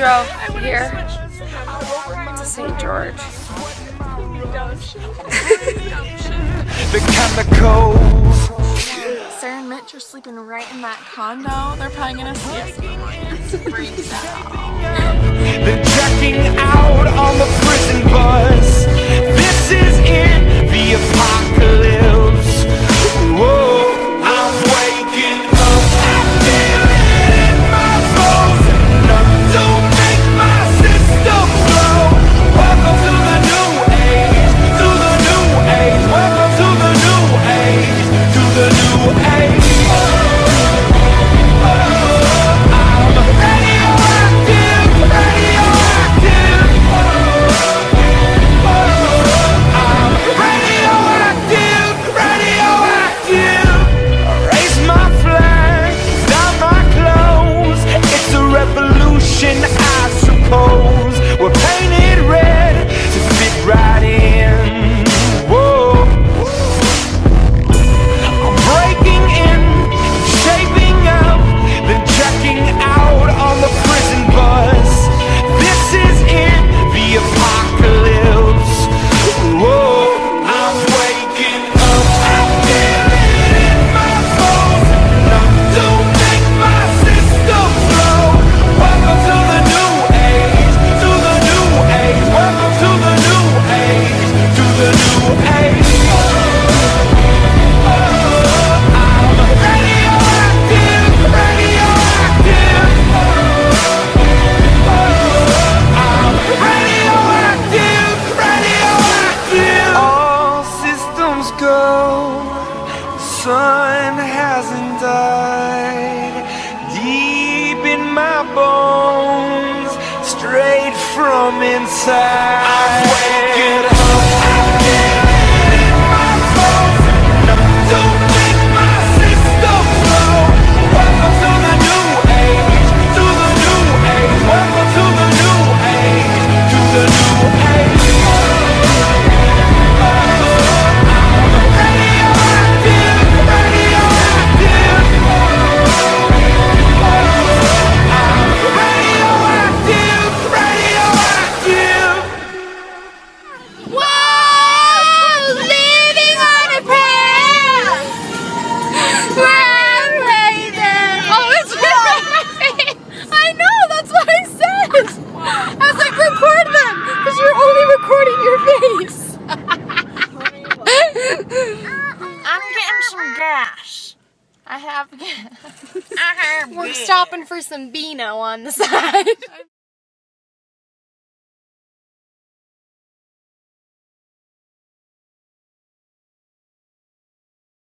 drove here to St. George. The chemicals. Sarah and Mitch are sleeping right in that condo. They're probably gonna see us freak out. Then checking out on the prison bus. This is it, the apocalypse. Whoa, I'm waking up. I feel it in my bones. Enough to make my system blow. Welcome to the new age, to the new age. Welcome to the new age, to the new age. I suppose we're painted red to fit right in. Whoa, I'm breaking in, shaping up, then checking out on the prison bus. This is it, the apocalypse. Whoa, I'm waking up. I feel it in my bones. Enough to make my system blow. Welcome to the new age, to the new age. Welcome to the new age, to the new age. I'm radioactive, radioactive. I'm radioactive, radioactive. All systems go. The sun hasn't died. Deep in my bones, straight from inside. I'm waking up. I feel it in my bones. Enough to make my system blow. Welcome to the new age, to the new age. Welcome to the new age, to the new age. I'm radioactive, radioactive. Whoa! Living on a prayer! We're raising! Oh, it's right on my face! I know, that's what I said! I was like, record them! Because you're only recording your face! I'm getting some gas. I have gas. We're stopping for some Beano on the side.